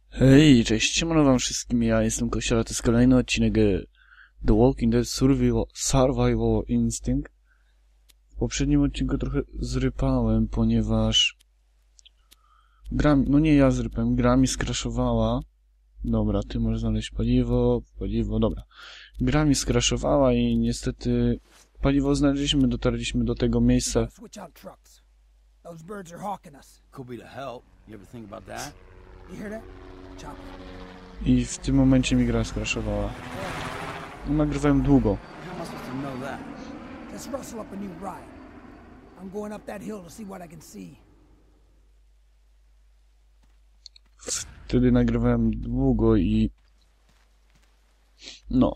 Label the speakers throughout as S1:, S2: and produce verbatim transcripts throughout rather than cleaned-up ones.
S1: Hej, cześć, siemano wam wszystkim, ja jestem Kościoła, to jest kolejny odcinek The Walking Dead Survival, Survival Instinct. W poprzednim odcinku trochę zrypałem, ponieważ gra, no nie ja zrypałem, gra mi skraszowała. Dobra, ty możesz znaleźć paliwo, paliwo, dobra. Gra mi skraszowała i niestety paliwo znaleźliśmy, dotarliśmy do tego miejsca. I w tym momencie mi gra skraszowała. Nagrywałem długo. Wtedy nagrywałem długo i... No.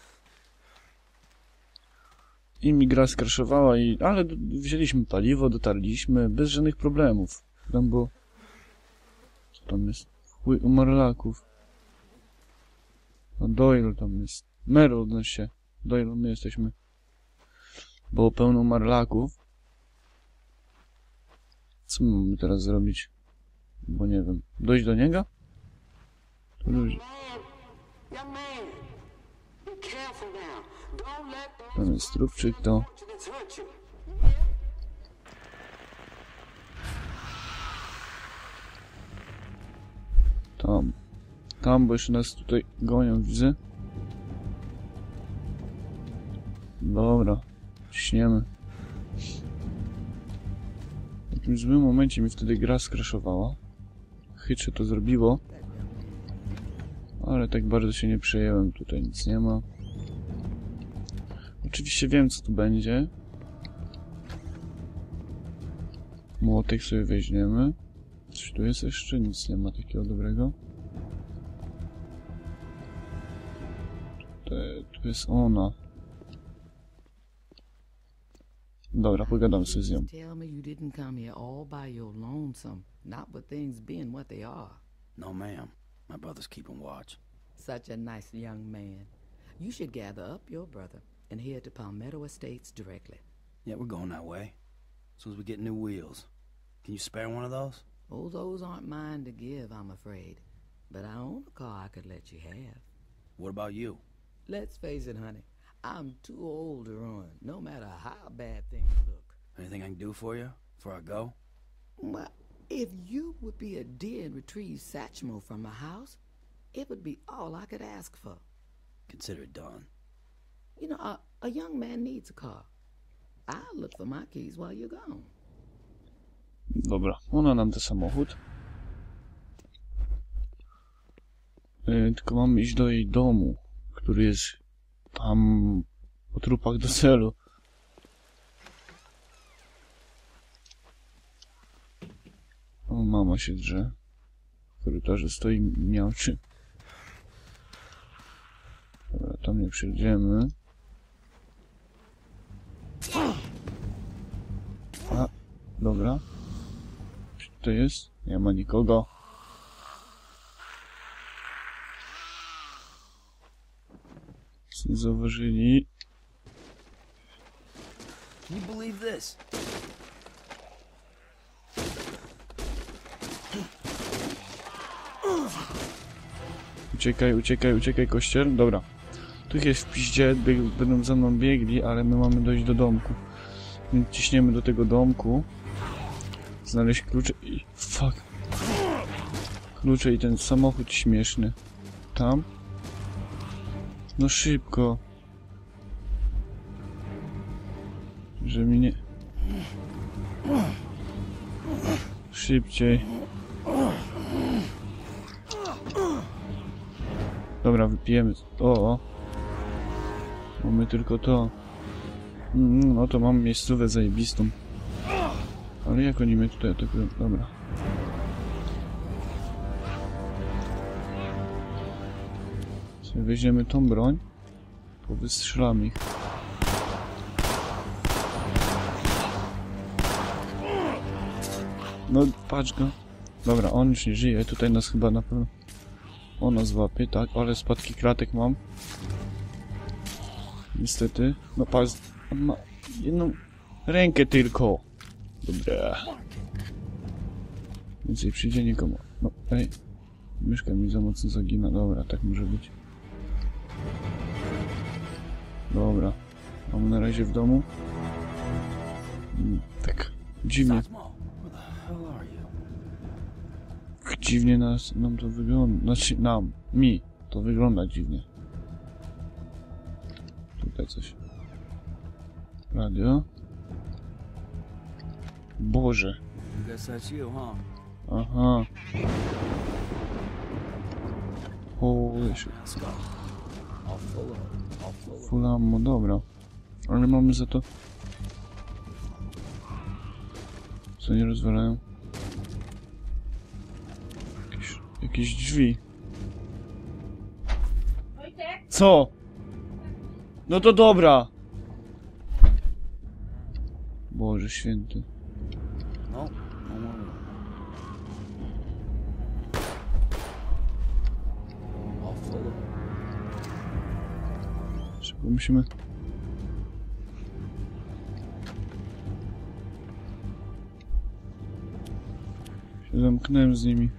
S1: I mi gra skraszowała i... Ale wzięliśmy paliwo, dotarliśmy bez żadnych problemów. Tam było... Co tam jest? Chuj umarlaków. No Doyle tam jest. Meryl odnosi się. Doyle, my jesteśmy. Było pełno marlaków. Co my mamy teraz zrobić? Bo nie wiem. Dojść do niego? To już... Tam jest trupczyk, to... Tam. Tam, bo jeszcze nas tutaj gonią, widzę. Dobra. Ciśniemy. W jakimś złym momencie mi wtedy gra skraszowała. Chytrze to zrobiło. Ale tak bardzo się nie przejęłem. Tutaj nic nie ma. Oczywiście wiem, co tu będzie. Młotek sobie weźmiemy. Coś tu jest jeszcze? Nic nie ma takiego dobrego. Tu jest ona. Dobra, pogadam sobie z nią.
S2: Tell me you didn't come here all by your lonesome, not with things being what they are.
S3: No, ma'am. My brother's keeping watch.
S2: Such a nice young man. You should gather up your brother and head to Palmetto Estates directly.
S3: Yeah, we're going that way. As soon as we get new wheels. Can you spare one of those?
S2: Oh, those aren't mine to give, I'm afraid. But I own a car I could let you have.
S3: What about you?
S2: Let's face it, honey. I'm too old to run, no matter how bad things look.
S3: Anything I can do for you before I go?
S2: Well, if you would be a dear and retrieve Satchmo from my house, it would be all I could ask for.
S3: Consider it done.
S2: You know, a, a young man needs a car. I'll look for my keys while you're gone.
S1: Dobra, ona nam da samochód. Yy, tylko mamy iść do jej domu, który jest tam po trupach do celu. O, mama się drze. W korytarzu stoi, miałczy. Dobra, tam nie przyjdziemy. A, dobra. Czy to jest? Nie ma nikogo. Nie zauważyli.
S3: Can you believe this?
S1: Uciekaj, uciekaj, uciekaj, kościel. Dobra. Tu jest w piździe, będą za mną biegli, ale my mamy dojść do domku. Więc ciśniemy do tego domku. Znaleźć klucze i... Fuck. Klucze i ten samochód śmieszny. Tam. No szybko. Że mi nie... Szybciej. Dobra, wypijemy. O, o. Mamy tylko to. Mm, no to mam miejscówę zajebistą. Ale jak oni mnie tutaj atakują? Dobra. Sobie weźmiemy tą broń. Powystrzelamy ich. No, patrz go. Dobra, on już nie żyje. Tutaj nas chyba na pewno... Ona złapie, tak? Ale spadki kratek mam. Niestety. No patrz, on ma jedną rękę tylko. Dobra. Więcej przyjdzie nikomu. No, ej. Myszka mi za mocno zagina. Dobra, tak może być. Dobra. Mamy na razie w domu. Mm, tak dziwnie.
S3: Satchmo, where the hell are you?
S1: Tak dziwnie nas, nam to wygląda. Znaczy, nam, mi. To wygląda dziwnie. Tutaj coś. Radio. Boże.
S3: Guess that's you, huh?
S1: Aha. Holy shit.
S3: Let's go. All full of, all full of.
S1: Full ammo, dobra. Ale mamy za to... Co nie rozwalają? Jakieś, jakieś drzwi. Co? No to dobra. Boże święty.
S3: No, no more. All full of.
S1: Szybko musimy... Się zamknąłem z nimi.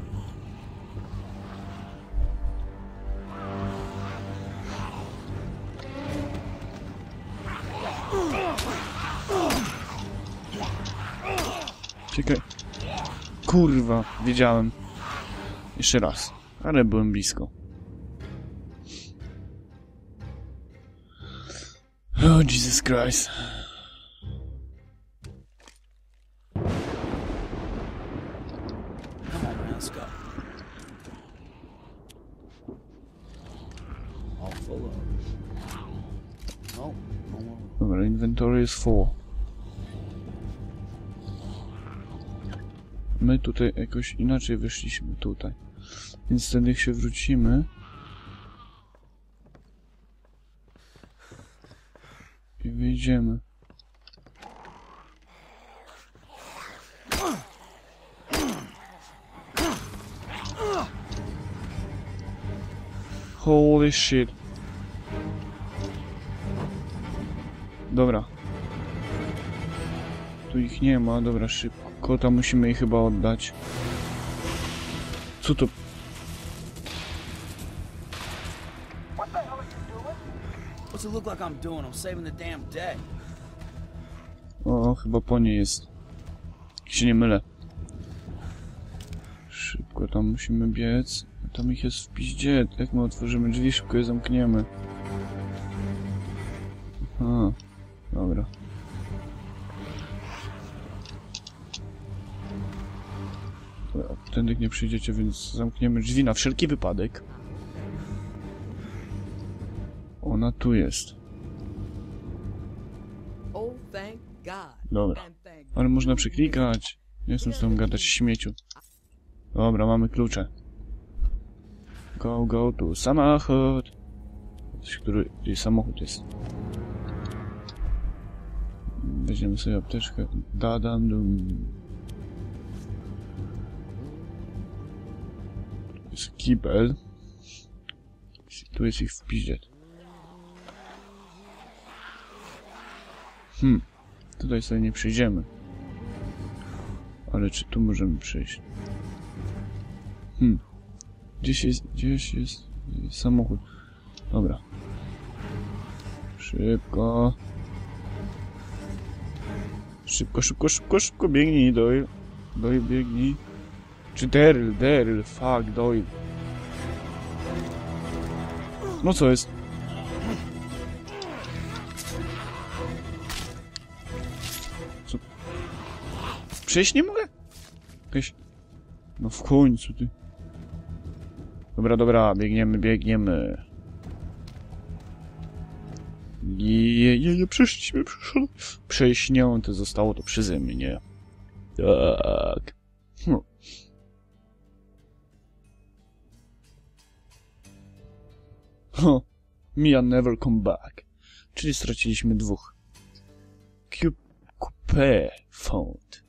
S1: Czekaj. Kurwa, wiedziałem. Jeszcze raz. Ale byłem blisko. Oh, Jesus Christ.
S3: Come on, man, let's go. All full of. No, no more.
S1: Dobra, inventory jest full. My tutaj jakoś inaczej wyszliśmy tutaj. Więc wtedy jak się wrócimy... I wyjdziemy. Holy shit. Dobra. Tu ich nie ma, dobra, szybko. Kota musimy jej chyba oddać. Co to?
S3: What's it look like I'm doing? I'm saving the damn day.
S1: O, chyba po niej jest. Jak się nie mylę. Szybko tam musimy biec. Tam ich jest w piździe. Jak my otworzymy drzwi, szybko je zamkniemy. Aha. Dobra. Tędy nie przyjdziecie, więc zamkniemy drzwi na wszelki wypadek. Ona tu jest.
S2: Oh, thank God.
S1: Dobra.
S2: And thank
S1: Ale można przeklikać. Nie jestem z tobą gadać, śmieciu. Dobra, mamy klucze. Go, go tu. Samochód. Coś, który... Gdzie samochód jest. Weźmiemy sobie apteczkę. Dadam dum. Tu jest kibel. Tu jest ich w piździe. Hmm. Tutaj sobie nie przejdziemy. Ale czy tu możemy przejść? Hmm. Gdzieś jest... Gdzieś jest... jest samochód. Dobra. Szybko. Szybko, szybko, szybko, szybko. Biegnij, Doyle. Doyle, biegnij. Czy Daryl, Daryl, fuck, Doyle. No co jest? Co? Przejść nie mogę? Jakaś... No w końcu, ty. Dobra, dobra, biegniemy, biegniemy. Je, je, je, przeszliśmy, przeszliśmy. Prześnięte zostało to przeze mnie. Tak. Hm. Huh. Mia never come back. Czyli straciliśmy dwóch. Coupé found.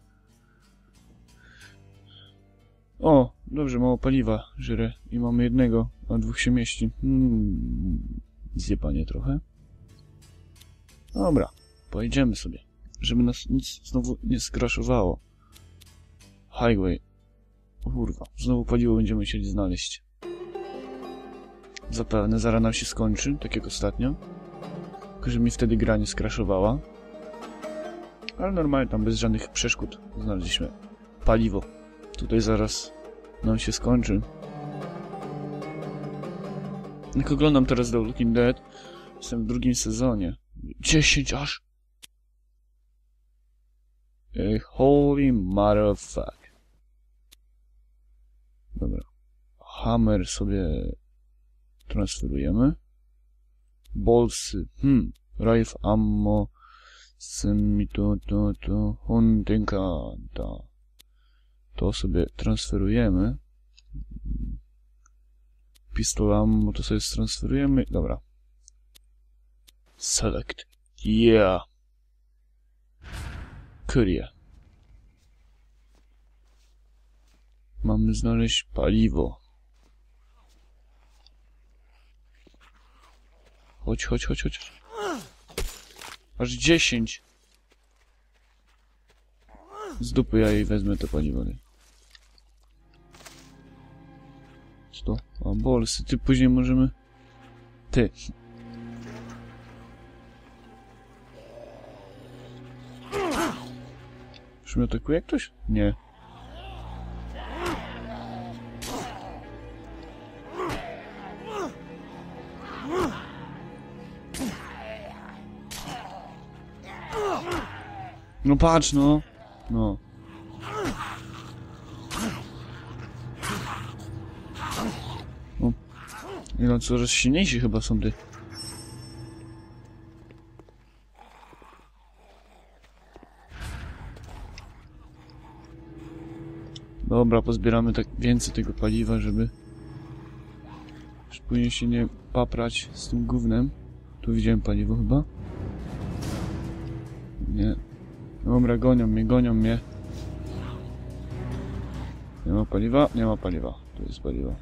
S1: O, dobrze, mało paliwa żre i mamy jednego, a dwóch się mieści. Hmm, zjebanie trochę. Dobra, pojedziemy sobie, żeby nas nic znowu nie skraszowało. Highway. Kurwa, znowu paliwo będziemy musieli znaleźć. Zapewne zaraz nam się skończy, tak jak ostatnio. Tylko, że mi wtedy gra nie skraszowała. Ale normalnie tam bez żadnych przeszkód znaleźliśmy paliwo. Tutaj zaraz nam się skończy. Jak oglądam teraz The Walking Dead, jestem w drugim sezonie. dziesięć aż! Ej, holy motherfuck. Dobra. Hammer sobie transferujemy. Bolsy. Hmm. Rifle ammo. Semi to, to, to. Hunting ta. To sobie transferujemy. Pistol ammo to sobie transferujemy. Dobra. Select. Yeah. Clear. Mamy znaleźć paliwo. Chodź, chodź, chodź, chodź. Aż dziesięć. Z dupy ja jej wezmę to paliwo. Nie? Co to? A bolsy, ty później możemy... Ty. Czy mnie atakuje ktoś? Nie. No patrz, no. No. No. I no, coraz silniejsi chyba są ty. Dobra, pozbieramy tak więcej tego paliwa, żeby... Już później się nie paprać z tym gównem. Tu widziałem paliwo chyba. Nie. Dobra, gonią mnie, gonią mnie. Nie ma paliwa? Nie ma paliwa. Tu jest paliwo.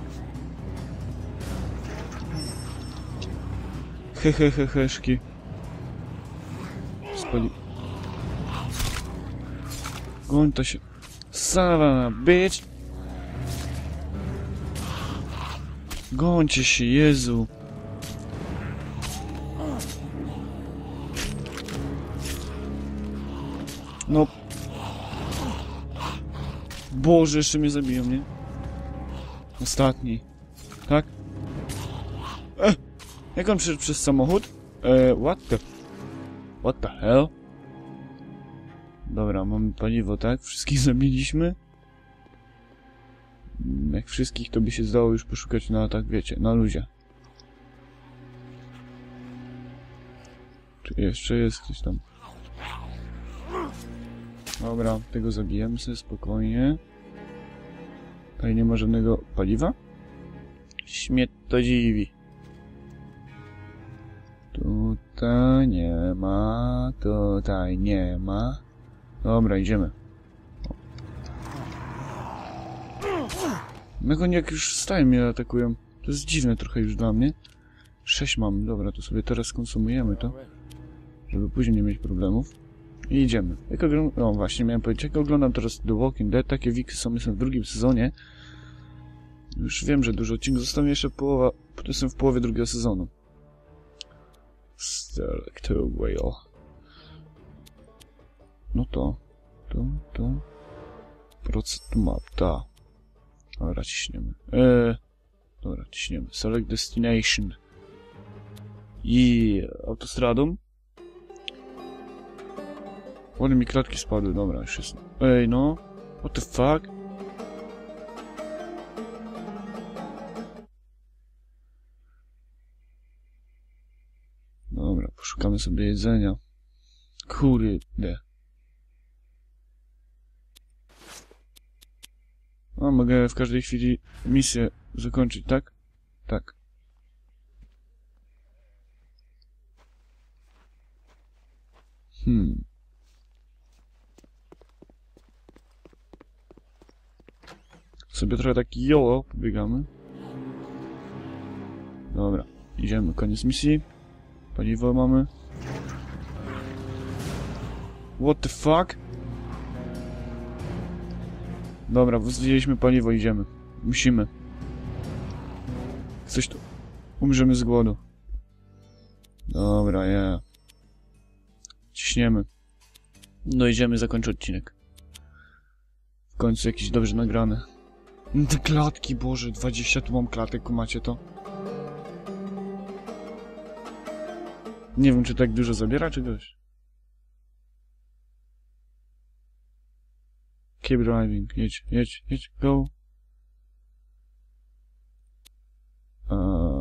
S1: He he he heszki. Spali... Goń to się... Savana, bitch! Gońcie się, Jezu! No... Boże, jeszcze mnie zabiją, nie? Ostatni. Tak? Eh! Jak on przyszedł przez samochód? Eee, what the... What the hell? Dobra, mamy paliwo, tak? Wszystkich zabiliśmy. Jak wszystkich, to by się zdało już poszukać na, tak wiecie, na luzie. Czy jeszcze jest ktoś tam? Dobra, tego zabijemy sobie spokojnie. Tutaj nie ma żadnego paliwa? Śmieć to dziwi. Tutaj nie ma, tutaj nie ma. Dobra, idziemy. Jak oni jak już stają mnie atakują. To jest dziwne trochę już dla mnie. Sześć mamy, dobra, to sobie teraz konsumujemy to. Żeby później nie mieć problemów. I idziemy. Jak oglądam... No właśnie, miałem powiedzieć, jak oglądam teraz The Walking Dead, takie wiki są, jestem w drugim sezonie. Już wiem, że dużo odcinków, zostało mi jeszcze połowa, jestem w połowie drugiego sezonu. Select whale. No to, to, to. Procent map, ta. Dobra, ciśniemy. Eee, dobra, ciśniemy. Select destination. I autostradą. Ładnie mi klatki spadły, dobra, już jest. Ej, no. What the fuck? Dobra, poszukamy sobie jedzenia. Kurde. A, mogę w każdej chwili misję zakończyć, tak? Tak. Hmm. Sobie trochę tak jolo pobiegamy. Dobra, idziemy, koniec misji. Paliwo mamy. What the fuck? Dobra, wzięliśmy paliwo, idziemy. Musimy. Coś tu... Umrzemy z głodu. Dobra, ja. Ciśniemy. No idziemy zakończyć odcinek. W końcu jakiś dobrze nagrany. Te klatki, Boże, dwadzieścia tu mam klatek, macie to? Nie wiem, czy tak dużo zabiera, czy coś. Keep driving, jedź, jedź, jedź, go. Eee,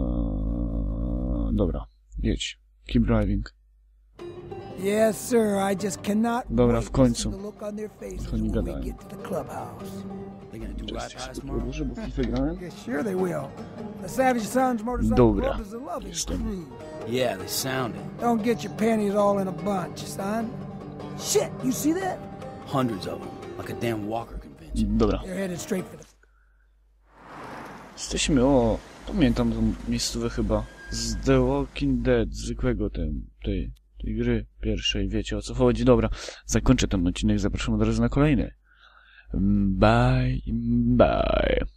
S1: dobra, jedź. Keep driving.
S4: Yes, sir. I just cannot
S1: Dobra,
S4: wait
S1: w
S4: to
S1: końcu.
S4: see the look on their faces
S1: To nie
S4: when we
S1: gadałem.
S4: get to the clubhouse.
S3: They gonna do right by us
S1: Cześć,
S3: tomorrow?
S1: duży, bo FIFA grałem.
S4: Yes, sure they will. The Savage Sons Motorcycle
S1: Dobra,
S4: Club is a lovely
S1: jestem.
S4: crew.
S3: Yeah, they sound it.
S4: Don't get your panties all in a bunch, son. Shit, you see that?
S3: Hundreds of them, like a damn Walker convention.
S1: Dobra.
S4: They're headed straight for the...
S1: Jesteśmy, o... Pamiętam tą miejscówkę chyba. Z The Walking Dead, zwykłego tej, tej, tej gry pierwszej. Wiecie, o co chodzi. Dobra, zakończę ten odcinek. Zapraszam od razu na kolejny. Bye, bye.